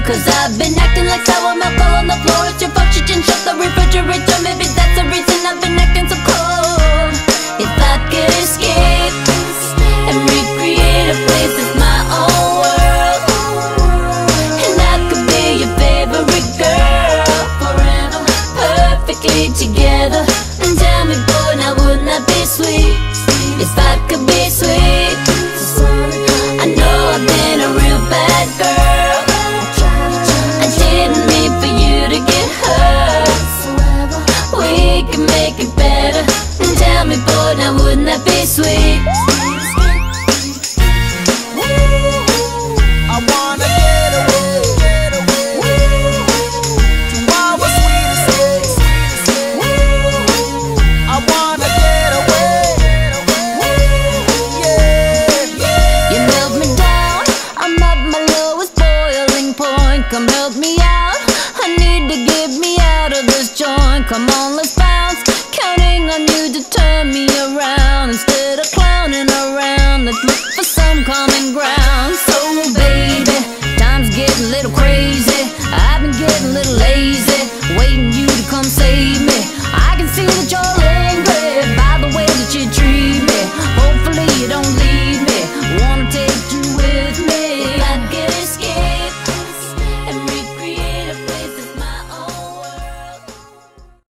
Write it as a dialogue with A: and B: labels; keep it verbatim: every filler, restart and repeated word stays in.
A: Cause I've been acting like sour milk all on the floor. It's your fault you didn't shut the refrigerator. Maybe that's the reason I've been acting so cold. If I could escape and recreate a place that's my own world, and I could be your favorite girl forever, perfectly together. And tell me, boy, now wouldn't that be sweet? If I could be sweet. I know I've been a real bad girl. I didn't mean for you to get hurt. We can make it better. And tell me, boy, now wouldn't that be sweet?
B: I wanna get away to our sweet escape. I wanna get away. Yeah.
A: You melt me down, I'm at my lowest boiling point. Come help me out, I need to get me out of this joint. Come on, let's bounce, counting on you to turn me around. Instead of clowning around, let's look for some common ground. So baby, time's getting a little crazy. I've been getting a little lazy, waiting you to come save me. I can see that you're angry by the way that you treat